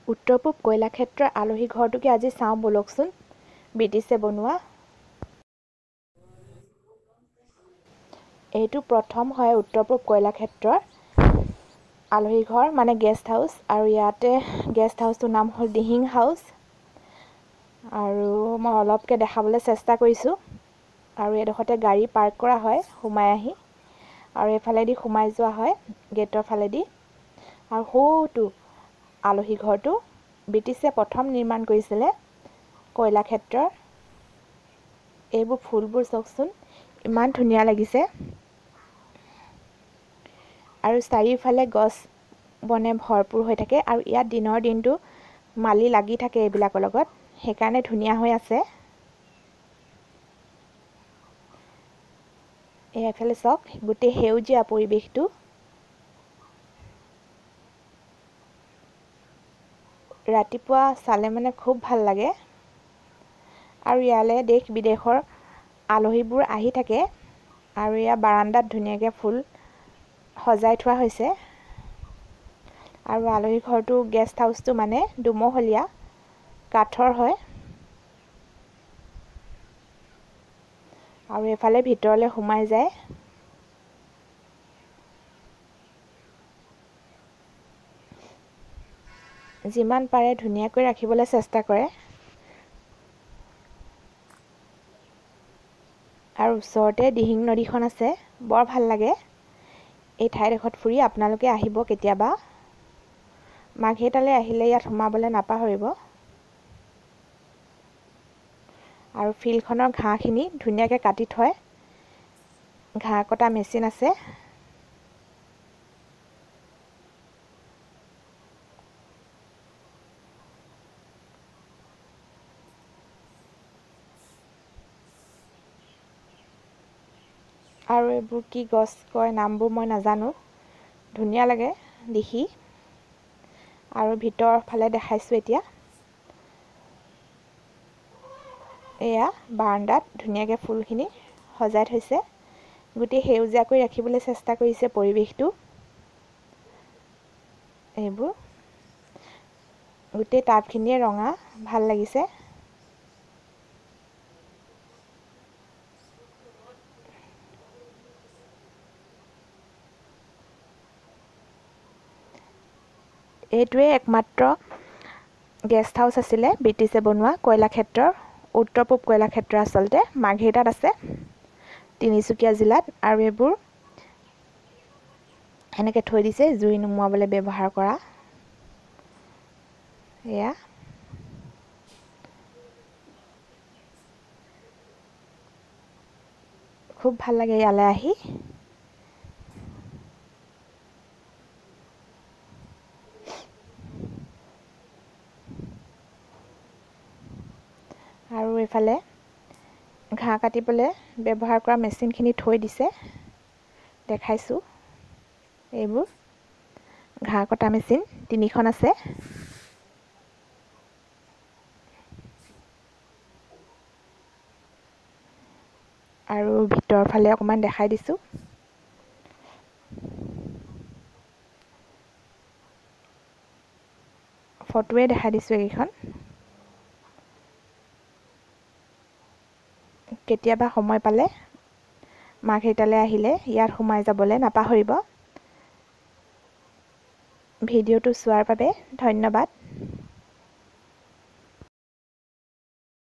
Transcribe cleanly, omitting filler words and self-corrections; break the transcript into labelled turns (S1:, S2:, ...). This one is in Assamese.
S1: উত্তৰ পূব কয়লাক্ষেত্ৰৰ আলহী ঘৰটোকে আজি চাওঁ বলকচোন। ব্ৰিটিছে বনোৱা। এইটো প্ৰথম হয় উত্তৰ পূব কয়লাক্ষেত্ৰৰ আলহী ঘৰ, মানে গেষ্ট হাউচ। আৰু ইয়াতে গেষ্ট হাউচটোৰ নাম হ'ল দিহিং হাউচ। আৰু মই অলপকৈ দেখাবলৈ চেষ্টা কৰিছোঁ। আৰু এডোখৰতে গাড়ী পাৰ্ক কৰা হয় সোমাই আহি, আৰু এইফালেদি সোমাই যোৱা হয় গেটৰ ফালেদি। আৰু সৌটো আলহী ঘৰটো ব্ৰিটিছে প্ৰথম নিৰ্মাণ কৰিছিলে কয়লাক্ষেত্ৰৰ। এইবোৰ ফুলবোৰ চাওকচোন, ইমান ধুনীয়া লাগিছে। আৰু চাৰিওফালে গছ বনে ভৰপূৰ হৈ থাকে, আৰু ইয়াত দিনৰ দিনটো মালি লাগি থাকে এইবিলাকৰ লগত, সেইকাৰণে ধুনীয়া হৈ আছে। এইফালে চাওক, গোটেই সেউজীয়া পৰিৱেশটো। ৰাতিপুৱা চালে মানে খুব ভাল লাগে। আৰু ইয়ালৈ দেশ বিদেশৰ আলহীবোৰ আহি থাকে। আৰু ইয়াৰ বাৰাণ্ডাত ধুনীয়াকৈ ফুল সজাই থোৱা হৈছে। আৰু আলহী ঘৰটো গেষ্ট হাউচটো মানে দুমহলীয়া কাঠৰ হয়। আৰু এইফালে ভিতৰলৈ সোমাই যায়। যিমান পাৰে ধুনীয়াকৈ ৰাখিবলৈ চেষ্টা কৰে। আৰু ওচৰতে দিহিং নদীখন আছে, বৰ ভাল লাগে এই ঠাইডোখৰত ফুৰি। আপোনালোকে আহিব কেতিয়াবা। মাঘেটালৈ আহিলে ইয়াত সোমাবলৈ নাপাহৰিব। আৰু ফিল্ডখনৰ ঘাঁহখিনি ধুনীয়াকৈ কাটি থয়, ঘাঁহ কটা মেচিন আছে। আৰু এইবোৰ কি গছ কয় নামবোৰ মই নাজানো, ধুনীয়া লাগে দেখি। আৰু ভিতৰৰ ফালে দেখাইছোঁ এতিয়া। এয়া বাৰাণ্ডাত ধুনীয়াকৈ ফুলখিনি সজাই থৈছে। গোটেই সেউজীয়া কৰি ৰাখিবলৈ চেষ্টা কৰিছে পৰিৱেশটো। এইবোৰ গোটেই টাবখিনিয়ে ৰঙা, ভাল লাগিছে। এইটোৱে একমাত্ৰ গেষ্ট হাউচ আছিলে ব্ৰিটিছে বনোৱা কয়লাক্ষেত্ৰৰ। উত্তৰ পূব কয়লাক্ষেত্ৰ আচলতে মাৰ্ঘেৰিটাত আছে, তিনিচুকীয়া জিলাত। আৰু এইবোৰ এনেকৈ থৈ দিছে জুই নুমুৱাবলৈ ব্যৱহাৰ কৰা। এয়া খুব ভাল লাগে ইয়ালৈ আহি। আৰু এইফালে ঘাঁহ কাটিবলৈ ব্যৱহাৰ কৰা মেচিনখিনি থৈ দিছে, দেখাইছোঁ। এইবোৰ ঘাঁহ কটা মেচিন 3খন আছে। আৰু ভিতৰৰ ফালে অকণমান দেখাই দিছোঁ। ফটোৱে দেখাই দিছোঁ এইকেইখন। কেতিয়াবা সময় পালে মাৰ্ঘেৰিটালৈ আহিলে ইয়াত সোমাই যাবলৈ নাপাহৰিব। ভিডিঅ'টো চোৱাৰ বাবে ধন্যবাদ।